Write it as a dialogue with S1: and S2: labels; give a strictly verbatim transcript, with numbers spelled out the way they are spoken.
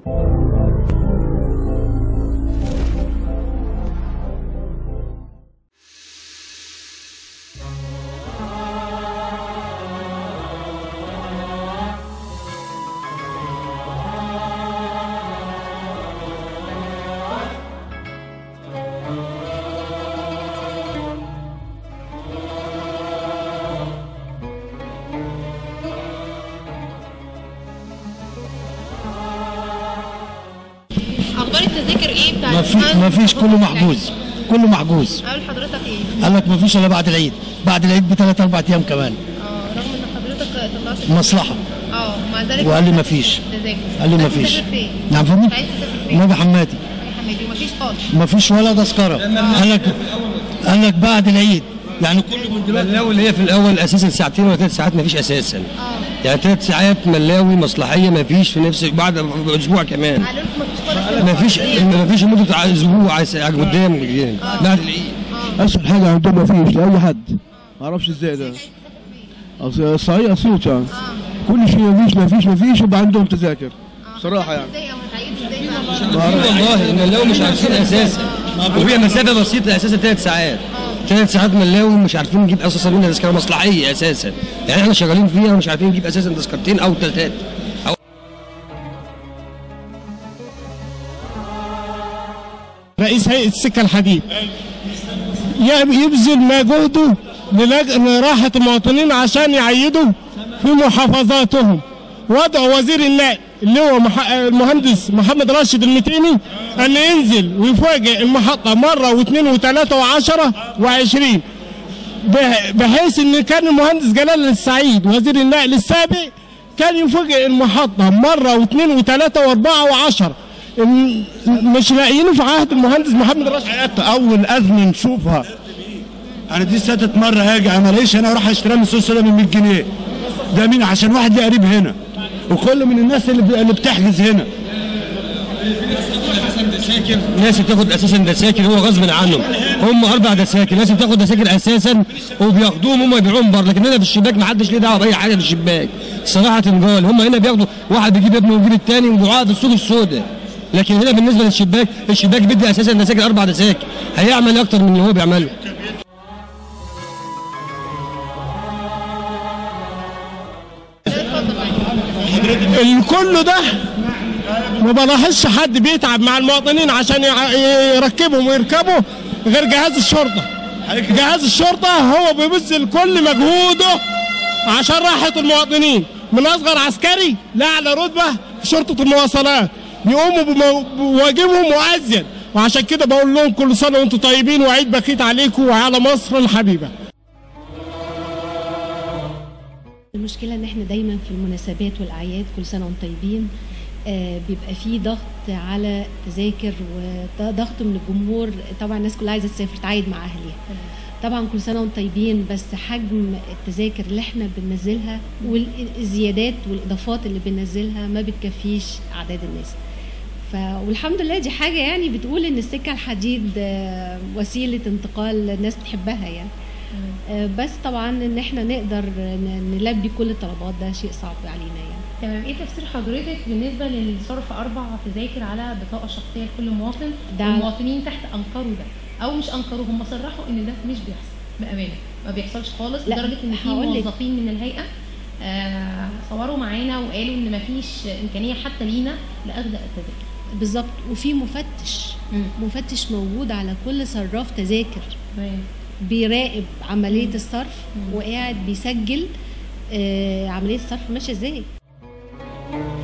S1: اخبار التذاكر ايه بتاع
S2: الامتحان؟ ما فيش، كله محجوز، كله محجوز.
S1: قال حضرتك ايه؟
S2: قال لك ما فيش الا بعد العيد، بعد العيد بثلاث اربع ايام كمان.
S1: اه رغم ان حضرتك طلعت
S2: مصلحه.
S1: اه ومع ذلك
S2: وقال لي ما فيش. قال لي ما فيش. نعم فهمت؟
S1: عايز تسافر فين؟
S2: نادي حمادي.
S1: نادي حمادي وما فيش خالص.
S2: ما فيش ولا تذكره. قال لك قال لك بعد العيد، يعني كله من دلوقتي.
S3: ملاوي اللي هي في الاول اساسا ساعتين ولا ثلاث ساعات ما فيش اساسا. اه يعني ثلاث ساعات ملاوي مصلحيه ما فيش في نفس بعد اسبوع كمان.
S1: قالوا لكم ما فيش خالص؟
S3: ما فيش ما فيش لمده اسبوع قدام قدام بعد العيد.
S4: اسهل حاجه عندهم ما فيش لاي حد، ما اعرفش ازاي ده. الصعيد اسيوط يعني كل شيء ما فيش ما فيش ما فيش وبقى عندهم تذاكر بصراحه يعني.
S1: ازاي او هتعيدوا ازاي بقى؟
S3: والله الملاوي مش عارفين اساسا، وهي مسافه بسيطه اساسا ثلاث ساعات. ثلاث ساعات ملاوي مش عارفين نجيب اساسا منها تذكره مصلحيه اساسا، يعني احنا شغالين فيها ومش عارفين نجيب اساسا تذكرتين او ثلاثات.
S5: رئيس هيئة السكة الحديد يبذل مجهوده لراحة المواطنين عشان يعيدوا في محافظاتهم. وضع وزير النقل اللي هو المهندس محمد راشد المتيني ان ينزل ويفاجئ المحطة مرة واثنين وثلاثة وعشرة وعشرين، بحيث ان كان المهندس جلال السعيد وزير النقل السابق كان يفاجئ المحطة مرة واثنين وثلاثة واربعة وعشرة، مش لاقيينه في عهد المهندس محمد راشد.
S2: اول ازمه نشوفها انا دي سادت مره هاجي انا الاقيش هنا اروح اشتري من سوسه من مية جنيه. ده مين؟ عشان واحد ليه قريب هنا وكل من الناس اللي اللي بتحجز هنا.
S3: ناس بتاخد اساسا دساكر هو غصب عنهم، هم اربع دساكر، ناس بتاخد دساكر اساسا وبياخدوهم هم يبيعوهم بره، لكن هنا في الشباك ما حدش ليه دعوه باي حاجه في الشباك. صراحه تنقال هم هنا بياخدوا واحد بيجيب ابنه ويجيب الثاني وبيبيعوها في السوق السوداء، لكن هنا بالنسبه للشباك الشباك بيدي اساسا دساكر اربع دساكر، هيعمل اكتر من اللي هو بيعمله.
S5: الكل ده ما بلاحظش حد بيتعب مع المواطنين عشان يركبهم ويركبوا غير جهاز الشرطه. جهاز الشرطه هو بيبذل كل مجهوده عشان راحه المواطنين، من اصغر عسكري لاعلى رتبه في شرطه المواصلات بيقوموا بواجبهم وازيد، وعشان كده بقول لهم كل سنه وانتم طيبين وعيد بخيت عليكم وعلى مصر الحبيبه.
S6: المشكلة ان احنا دايما في المناسبات والاعياد كل سنة وانتم طيبين آه بيبقى في ضغط على تذاكر وضغط من الجمهور. طبعا الناس كلها عايزة تسافر تعايد مع اهلها. طبعا كل سنة وانتم طيبين، بس حجم التذاكر اللي احنا بننزلها والزيادات والاضافات اللي بننزلها ما بتكفيش اعداد الناس. ف والحمد لله دي حاجة يعني بتقول ان السكة الحديد آه وسيلة انتقال الناس تحبها يعني. بس طبعا ان احنا نقدر نلبي كل الطلبات ده شيء صعب علينا يعني.
S1: تمام. ايه تفسير حضرتك بالنسبه لصرف اربع تذاكر على بطاقه شخصيه لكل مواطن؟ المواطنين تحت انكروا ده او مش انكروا، هم صرحوا ان ده مش بيحصل بامانه، ما بيحصلش خالص، لدرجه ان في موظفين من الهيئه آه صوروا معانا وقالوا ان ما فيش امكانيه حتى لينا لاخذ التذاكر.
S6: بالظبط. وفي مفتش م. مفتش موجود على كل صراف تذاكر.
S1: تمام.
S6: بيراقب عمليه مم. الصرف مم. وقاعد بيسجل آه عمليه الصرف ماشيه ازاي.